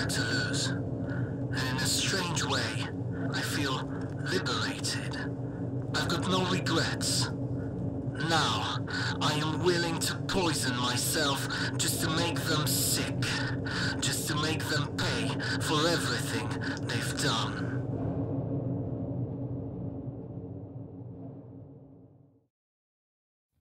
had to lose. And in a strange way, I feel liberated. I've got no regrets. Now, I am willing to poison myself just to make them sick. Just to make them pay for everything they've done.